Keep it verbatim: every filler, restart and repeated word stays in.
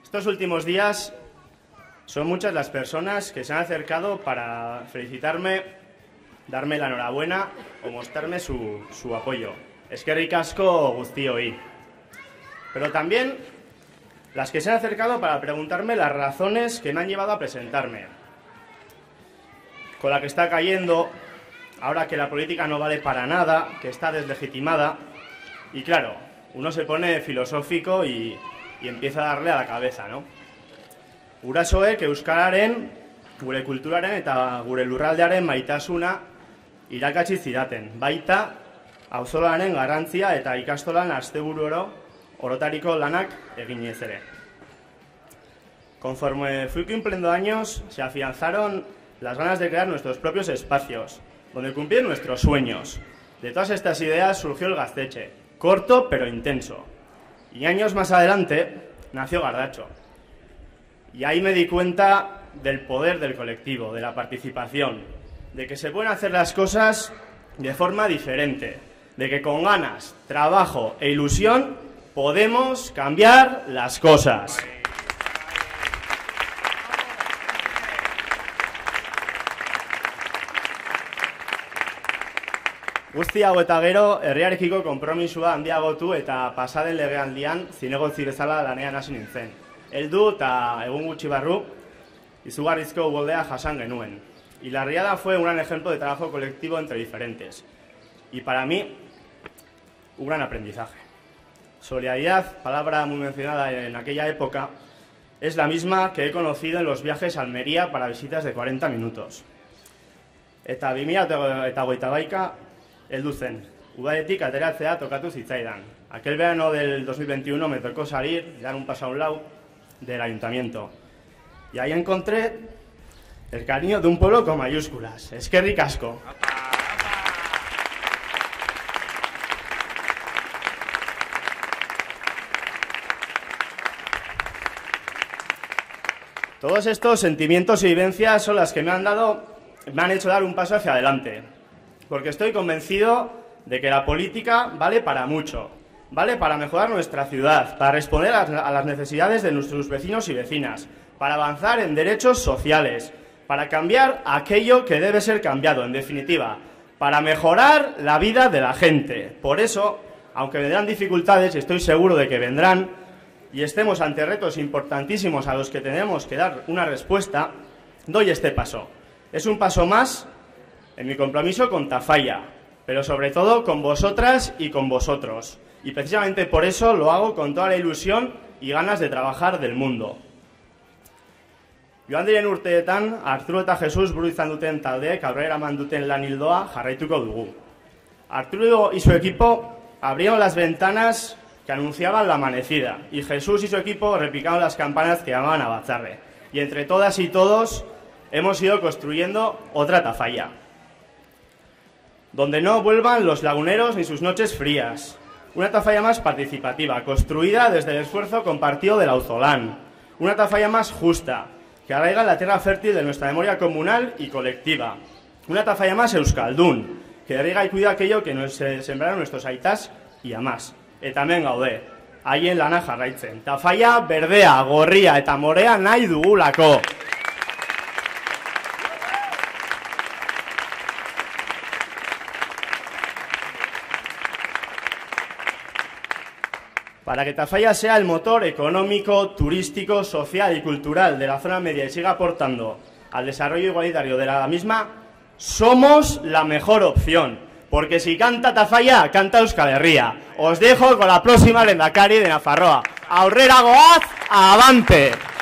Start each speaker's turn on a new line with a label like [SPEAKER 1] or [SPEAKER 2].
[SPEAKER 1] Estos últimos días son muchas las personas que se han acercado para felicitarme, darme la enhorabuena o mostrarme su, su apoyo. Eskerrik asko guztioi. Pero también las que se han acercado para preguntarme las razones que me han llevado a presentarme. Con la que está cayendo, ahora que la política no vale para nada, que está deslegitimada. Y claro, uno se pone filosófico y, y empieza a darle a la cabeza, ¿no? Gurasoek euskararen, gure kulturaren eta gure lurraldearen maitasuna irakatsi zidaten. Baita, auzolaren garrantzia eta ikastolan asteburuoro orotariko lanak eginez ere. Conforme fui cumpliendo años, se afianzaron las ganas de crear nuestros propios espacios, donde cumplir nuestros sueños. De todas estas ideas surgió el Gaztetxe, corto pero intenso. Y años más adelante nació Gardatxo. Y ahí me di cuenta del poder del colectivo, de la participación, de que se pueden hacer las cosas de forma diferente, de que con ganas, trabajo e ilusión podemos cambiar las cosas. Guzti hau eta gero, herriarekiko konpromisua handiagotu eta pasaden legealdian zinegotzi bezala lanean hasi nintzen. Heldu eta egun gutxi barru, izugarrizko uholdea jasan genuen. Y la riada fue un gran ejemplo de trabajo colectivo entre diferentes. Y para mí, un gran aprendizaje. Solidaridad, palabra muy mencionada en aquella época, es la misma que he conocido en los viajes a Almería para visitas de cuarenta minutos. Eta bi mila hogeita baika heldu zen. Udaletik ateratzea tokatu zitzaidan. Aquel verano del dos mil veintiuno me tocó salir, dar un paso a un lado del ayuntamiento. Y ahí encontré el cariño de un pueblo con mayúsculas. Eskerrik asko. Todos estos sentimientos y vivencias son las que me han dado, me han hecho dar un paso hacia adelante. Porque estoy convencido de que la política vale para mucho. Vale para mejorar nuestra ciudad, para responder a las necesidades de nuestros vecinos y vecinas, para avanzar en derechos sociales, para cambiar aquello que debe ser cambiado, en definitiva, para mejorar la vida de la gente. Por eso, aunque vendrán dificultades, y estoy seguro de que vendrán, y estemos ante retos importantísimos a los que tenemos que dar una respuesta, doy este paso. Es un paso más en mi compromiso con Tafalla, pero sobre todo con vosotras y con vosotros. Y precisamente por eso lo hago con toda la ilusión y ganas de trabajar del mundo. Joan diren urteetan, Arturo eta Jesus buru izan duten taldeek aurrera eman duten lan ildoa jarraituko dugu. Arturo y su equipo abrieron las ventanas que anunciaban la amanecida, y Jesús y su equipo repicaron las campanas que llamaban a Batzarre. Y entre todas y todos hemos ido construyendo otra Tafalla, donde no vuelvan los laguneros ni sus noches frías. Una Tafalla más participativa, construida desde el esfuerzo compartido del auzolán. Una Tafalla más justa, que arraiga la tierra fértil de nuestra memoria comunal y colectiva. Una Tafalla más euskaldun, que irriga y cuida aquello que nos sembraron nuestros aitas y amás. Eta hemen gaude, haien lana jarraitzen. Tafalla berdea, gorria eta morea nahi dugulako. Para que Tafalla sea el motor económico, turístico, social y cultural de la zona media y siga aportando al desarrollo igualitario de la misma, somos la mejor opción. Porque si canta Tafalla, canta Euskal Herria. Os dejo con la próxima lehendakari de Nafarroa. Aurrera goaz, avante.